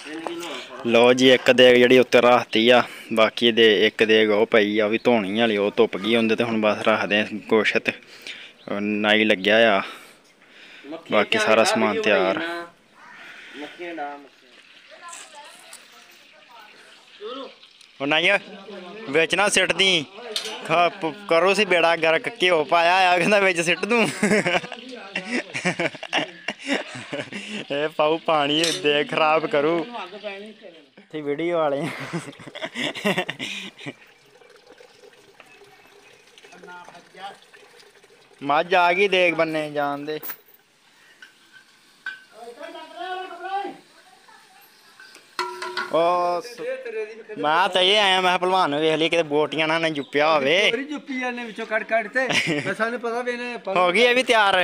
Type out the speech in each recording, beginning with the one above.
लो जी एक देग जी उत्ते रखती आ बाकी दे एक देग वो पई आ भी धोनी वाली वो धुप गई उंदे ते हुण बस रखदे गोश्त नाई लग्या आ बाकी सारा समान तैयार नाइया बिच ना सिट दी करो सी बेड़ा गर्क घ्यो पाया आ कहंदा बिच सिट दूं ए पाऊ पानी दे खराब करूं वीडियो वाले मझ आ गई देख बन्ने जान दे मैं तो ये आया मैं भलवान वेख ली कि बोटियां ना जुप्पिया होवे हो गई ये भी तैयार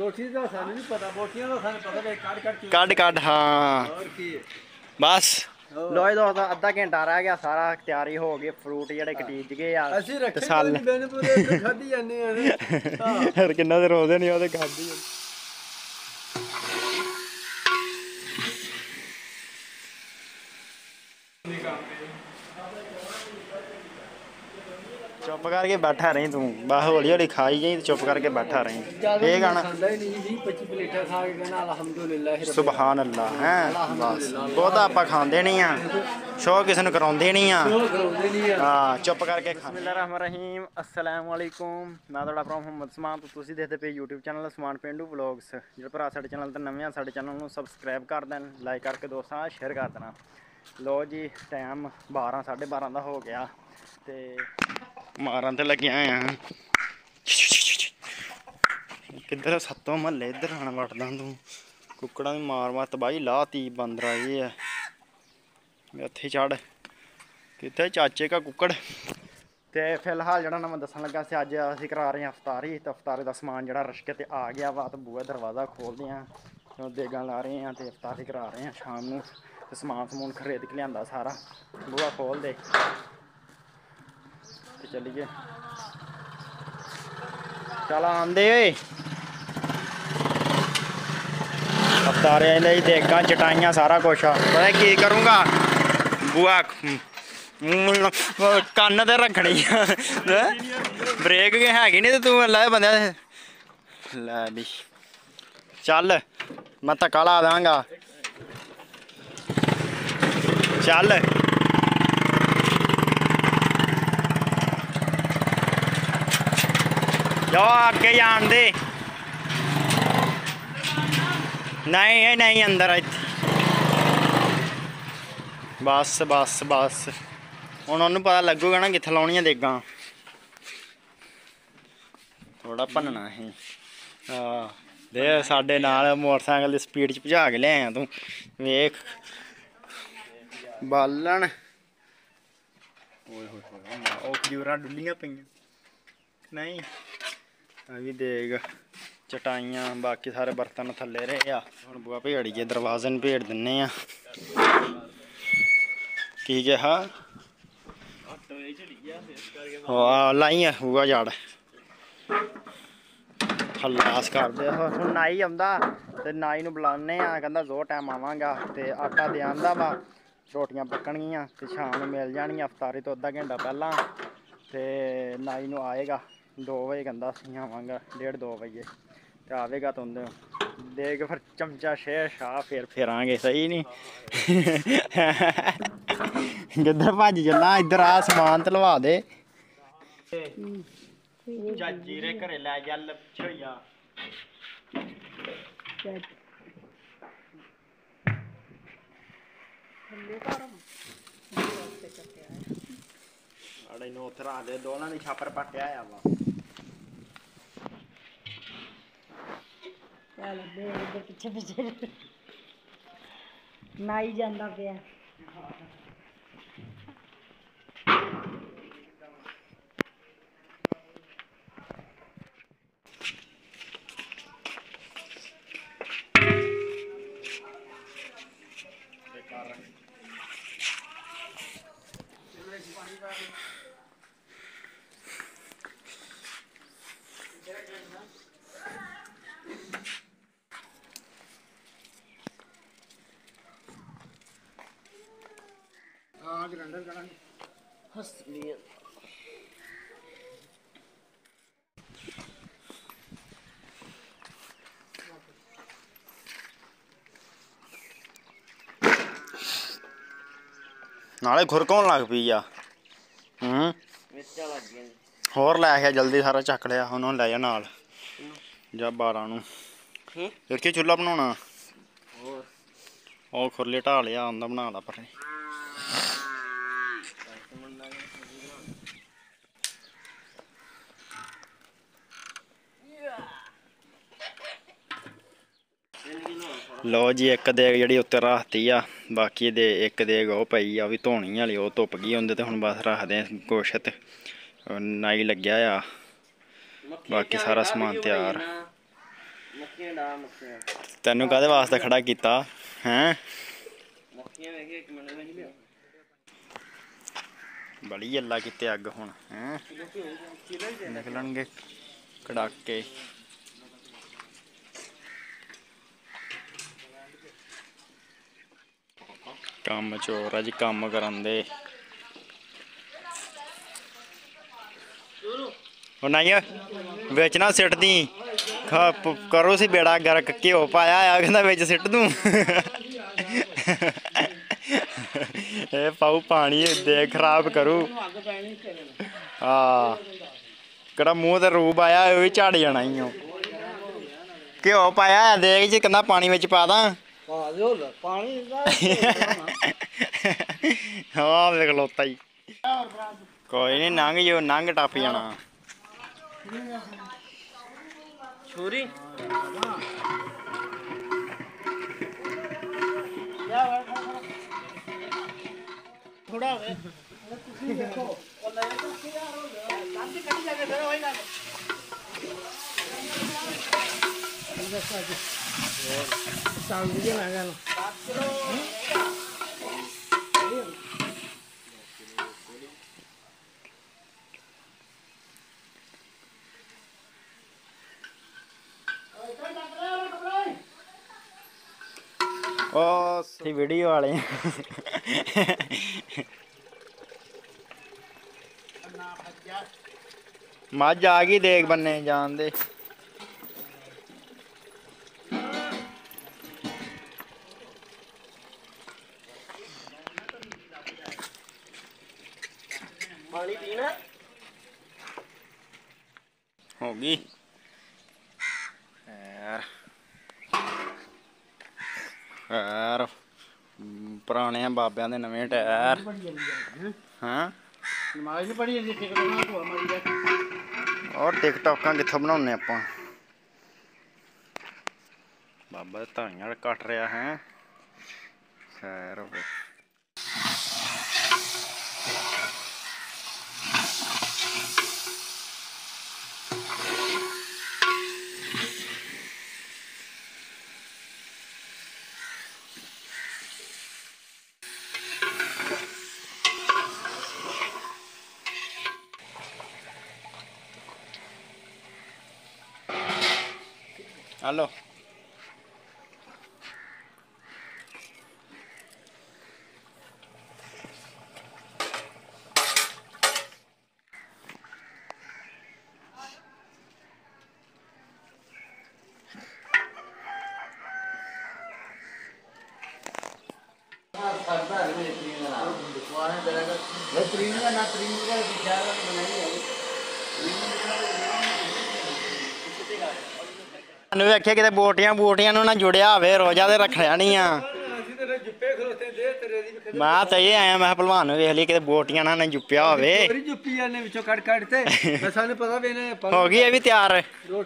कड कड हाँ बस लो दोस्तों अद्धा घंटा रह गया सारा तैयारी हो गई फ्रूट जेडे कटीज गए किन्ना देर रोदे नहीं ओदे खादी चुप करके बैठा रही तू बस हौली हौली खाई जाई चुप करके बैठा रही ये गाना सुबहान अल्लाह है बस बहुता आप खाते नहीं शो किसी ने कराते नहीं हाँ चुप करके बिस्मिल्लाहिर्रहमानिर्रहीम अस्सलाम वालेकुम मैं थोड़ा भरा मोहम्मद समान तो तुम देखते पे यूट्यूब चैनल समान पेंडू व्लॉग्स जो भरा साडे चैनल ते नवे साडे चैनल को सबसक्राइब कर दें लाइक करके दोस्तों शेयर कर देना लो जी टाइम 12 12:30 का हो गया तो मारन तो लगे हैं किधर सत्तों महल्ले इधर आना वटदा तू कुकड़ा भी मार तबाही लाती बंदरा ये है इत्थे चढ़ कितने चाचे का कुकड़ तो फिलहाल जो मैं दसन लगा से अज असीं करा रहे हैं अफतारी तो अफतारी का समान जो रश के आ गया वा तो बूहा दरवाज़ा खोलते हैं देगा ला रहे हैं तो अफतारी करा रहे हैं शाम को तो समान समून खरीद के लिया सारा बूहा खोल दे तो चलिए चल आंदे अफतारे देगा चटाइयाँ सारा कुछ पता की करूँगा बुआ कन्न ते रखनी ब्रेक हैगी नहीं तो तू लै बंदे लै भी चल मैं धक्का ला दांगा चल जो अगे जान दे नहीं नहीं अंदर बस बस बस हुण उन्होंने पता लगूगा ना कित्थे लाउणियां देगां थोड़ा भनना ही दे साडे नाल मोटरसाइकिल की स्पीड च भजा के लिआया तू वेख बालन खजूरां डुल्लियां पईयां नहीं अभी देग चटाइयाँ बाकी सारे बर्तन थल्ले रहे हुण बुआ भेड़िए दरवाजे में भेड़ दिन्ने की कहा लाई बुआ जड़ खलास कर दे हुण नाई आंदा ते नाई नूं बुलाने कहंदा दो टाइम आवांगा ते आटा दे आंदा वा रोटियां पक्कणगियां ते शाम नूं मिल जाणियां अफतारी तो अद्धा घंटा पहलां ते नाई नूं आएगा 2 बजे कहंदा असीं आवांगा 1:30 2 बजे ते आवेगा तो देग फिर चमचा शेर शाह फिर फिरांगे सही नहीं किधर भज चला इधर आ समान ते लवा दे चाची रे घरे लै जा पिच्छे होई जा उत्थे रख दे दोनों ने छापर पट्टिया आया वा पिछे पिछे नाई जांदा पिया हाँ ग्राइंडर करांगे हंस लिए नाले खुरकाउन लग पई आ होर लै आया जल्दी सारा चक लिया उन्होंने लै जा नाल जा 12 नूं फिर की चुल्हा बनाना और खुरली ढाल लिया आंदा बना ला पर लो जी एक देग जी उत्ते रखती आ बाकी दे एक देग वो पई आ भी धोनी वाली वो धुप गई होंदे ते हुण बस रखदे गोशत नाई लग्या आ बाकी सारा समान तैयार तेनू काहदे वास्ते खड़ा कीता हैं बड़ी जल्ला कीते अग हुण हैं निकलणगे कड़ाके कम चोर है जी कम करन दे नाइया बिच ना सिट दी करो सी बेड़ा गर्क घ्यो पाया आ कहंदा बिच सिट दूं ए पाऊ पानी दे खराब करूं हाँ कड़ा मूँह ते रूब आया भी झड़ जाना ही घ्यो पाया देग जी कहंदा पानी बिच पा दा हाँ खलोता ही कोई नहीं नंग जो नंग टप जाना छुरी थोड़ा वीडियो वाले मझ आ गई देख बन्ने जान दे पानी पीना होगी यार पुराने बाबियां दे नवें टायर हाँ और टिकटॉकां कित्थों बनाउने आपां बाबा धाइयां कट रहा है खैर होवे हेलो वेख्या कि बोटियां बूटियां ना जुड़िया होवे रोजा ते रखना नहीं आ मैं तो ये आया मैं भलवान वेख ली कि बोटियां ना जुप्पिया होवे होगी ये भी तैयार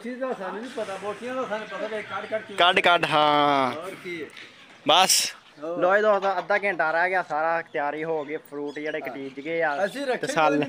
कट कट हाँ बस लो दोस्त अद्धा घंटा रह गया सारा तैयारी हो गई फ्रूट जेडे कटीज गए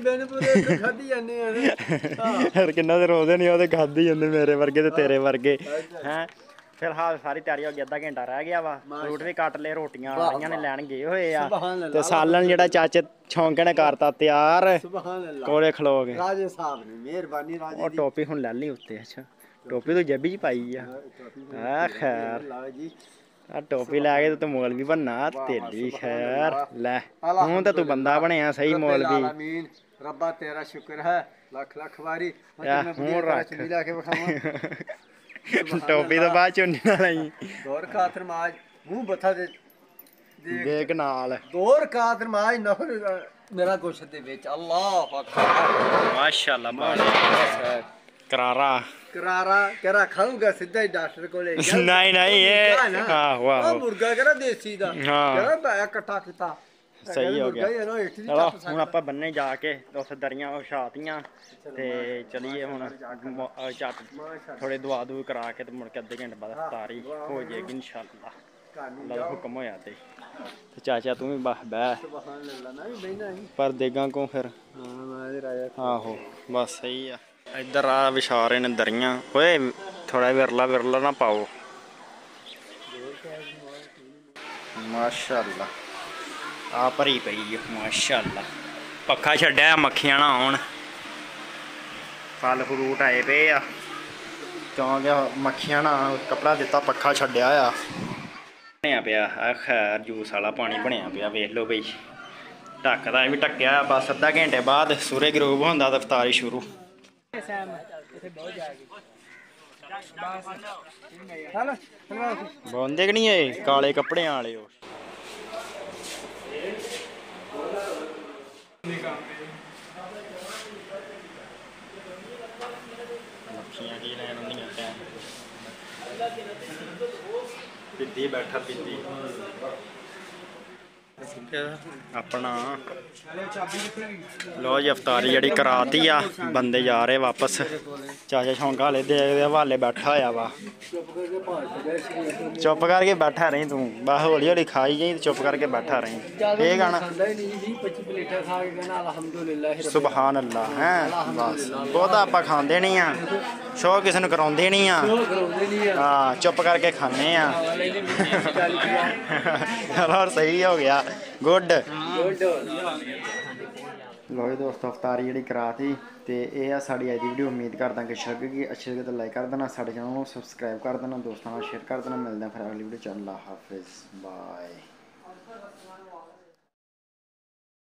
किन्ना देर रोदे नहीं ओह्दे खाद्धी जंदे मेरे वर्गे ते तेरे वर्गे हैं फिलहाल सारी तैयारी हो गई अद्धा घंटा रह गया वा फ्रूट भी कट ले रोटियां आ रही ने लैन गए हुए आ ते सालन जेड़ा चाचे छौंके ने करता तैयार कोले खलो गए राजे साहब ने मेहरबानी राजे और टोपी हुन ले ली उत्ते अच्छा टोपी तो जेबी च पाई आ खैर ਆ ਟੋਪੀ ਲਾ ਕੇ ਤੂੰ ਮੌਲਵੀ ਬਣਨਾ ਤੇਰੀ ਖੈਰ ਲੈ ਹੁਣ ਤਾਂ ਤੂੰ ਬੰਦਾ ਬਣਿਆ ਸਹੀ ਮੌਲਵੀ ਆਮੀਨ ਰੱਬਾ ਤੇਰਾ ਸ਼ੁਕਰ ਹੈ ਲੱਖ ਲੱਖ ਵਾਰੀ ਹੁਣ ਰੱਖ ਲਾ ਕੇ ਵਿਖਾਵਾਂ ਟੋਪੀ ਤੋਂ ਬਾਅਦ ਚੁੰਨੀ ਨਾਲ ਆਈ ਦੌਰ ਖਾਤਰ ਮਾਜ ਮੂੰਹ ਬੱਥਾ ਦੇ ਦੇਖ ਨਾਲ ਦੌਰ ਖਾਤਰ ਮਾਜ ਨਫਰ ਮੇਰਾ ਗੋਸ਼ਤ ਦੇ ਵਿੱਚ ਅੱਲਾਹ ਅਕਬਰ ਮਾਸ਼ਾਅੱਲਾ ਮਾਸ਼ਾਅੱਲਾ ਕਰਾਰਾ ਕਰਾਰਾ ਕਰਾ ਖਾਊਗਾ ਸਿੱਧਾ ਹੀ ਡਾਕਟਰ ਕੋਲੇ ਨਹੀਂ ਨਹੀਂ ਇਹ ਆਹੋ ਆਹੋ ਮੁਰਗਾ ਕਰਾ ਦੇਸੀ ਦਾ ਕਰਾ ਬੈ ਕੱਟਾ ਕੀਤਾ ਸਹੀ ਹੋ ਗਿਆ ਚਲੋ ਹੁਣ ਆਪਾਂ ਬੰਨੇ ਜਾ ਕੇ ਉੱਥੇ ਦਰੀਆਂ ਵਿਛਾਤੀਆਂ ਤੇ ਚਲੀਏ ਹੁਣ ਝੱਟ ਥੋੜੇ ਦੁਆ ਦੂ ਕਰਾ ਕੇ ਤੇ ਮੁੜ ਕੇ ਅੱਧੇ ਘੰਟੇ ਬਾਅਦ ਇਫਤਾਰੀ ਹੋ ਜਾਏਗੀ ਇਨਸ਼ਾਅੱਲਾ ਅੱਲਾ ਦਾ ਹੁਕਮ ਹੋਇਆ ਤੇ ਚਾਚਾ ਤੂੰ ਵੀ ਬਹਿ ਪਰ ਦੇਗਾ ਕੋ ਫਿਰ ਆਹੋ ਬਸ ਸਹੀ ਆ ਇੱਧਰ ਆ ਵਿਛਾ ਰਹੇ ਨੇ ਦਰੀਆਂ ਓਏ ਥੋੜਾ ਵਿਰਲਾ ਨਾ ਪਾਓ ਮਾਸ਼ਾਅੱਲਾ ਆ ਭਰੀ ਪਈ ਮਾਸ਼ਾਅੱਲਾ ਪੱਖਾ ਛੱਡਿਆ ਮੱਖੀਆਂ ਨਾ ਆਉਣ ਫਲ ਫਰੂਟ ਆਏ ਪਏ ਆ ਕਿਉਂਕਿ ਮੱਖੀਆਂ ਨਾ ਕਪੜਾ ਦਿੱਤਾ ਪੱਖਾ ਛੱਡਿਆ ਆ ਬਣਿਆ ਪਿਆ ਆ ਖੈਰ ਜੂਸ ਵਾਲਾ ਪਾਣੀ ਬਣਿਆ ਪਿਆ ਵੇਖ ਲਓ ਬਈ ਢੱਕਦਾ ਵੀ ਢੱਕਿਆ ਬਸ ਅੱਧਾ ਘੰਟੇ ਬਾਅਦ ਸੂਰਜ ਗਰੂਬ ਹੁੰਦਾ ਤਾਂ ਇਫਤਾਰੀ ਸ਼ੁਰੂ ਬੋਂਦੇ ਕਿ ਨਹੀਂ ਇਹ ਕਾਲੇ ਕੱਪੜਿਆਂ ਵਾਲੇ ਉਹ ਮੱਖੀਆਂ ਕੀ ਲੈਣ ਹੁੰਦੀਆਂ ਪਿੱਦੀ ਬੈਠਾ ਪਿੱਦੀ ਆਪਣਾ ਲੋ ਜੀ ਇਫਤਾਰੀ ਜਿਹੜੀ ਕਰਾਤੀ ਆ ਬੰਦੇ ਜਾ ਰਹੇ ਵਾਪਸ ਚਾਚਾ ਸ਼ੌਂਕਾ ਲੈ ਦੇਖਦੇ ਹਵਾਲੇ ਬੈਠਾ ਹੋਇਆ ਵਾ ਚੁੱਪ ਕਰਕੇ ਬੈਠਾ ਰਹੀ ਤੂੰ ਬਸ ਹੌਲੀ ਹੌਲੀ ਖਾਈ ਜਾਈ ਚੁੱਪ ਕਰਕੇ ਬੈਠਾ ਰਹੀ ਇਹ ਗਾਣਾ ਸੁਭਾਨ ਅੱਲਾ ਹੈ ਬਸ ਬਹੁਤਾ ਆਪਾਂ ਖਾਂਦੇ ਨਹੀਂ ਆ ਸ਼ੋ ਕਿਸੇ ਨੂੰ ਕਰਾਉਂਦੇ ਨਹੀਂ ਆ ਹਾਂ ਚੁੱਪ ਕਰਕੇ ਖਾਂਦੇ ਆ ਚਲੋ ਸਹੀ ਹੋ ਗਿਆ ਗੁੱਡ ਲੋ ਜੀ ਦੋਸਤੋ ਇਫਤਾਰੀ ਜਿਹੜੀ ਕਰਾਤੀ ਤੇ ਇਹ ਆ ਸਾਡੀ ਅੱਜ ਦੀ ਵੀਡੀਓ ਉਮੀਦ ਕਰਦਾ ਕਿ ਅੱਛੀ ਲੱਗੀ ਤਾਂ ਲਾਈਕ ਕਰ ਦੇਣਾ ਸਾਡੇ ਚੈਨਲ ਨੂੰ ਸਬਸਕ੍ਰਾਈਬ ਕਰ ਦੇਣਾ ਦੋਸਤਾਂ ਨਾਲ ਸ਼ੇਅਰ ਕਰ ਦੇਣਾ ਮਿਲਦੇ ਆ ਫਿਰ ਅਗਲੀ ਵੀਡੀਓ ਚ ਅੱਲਾ ਹਾਫਿਜ਼ ਬਾਏ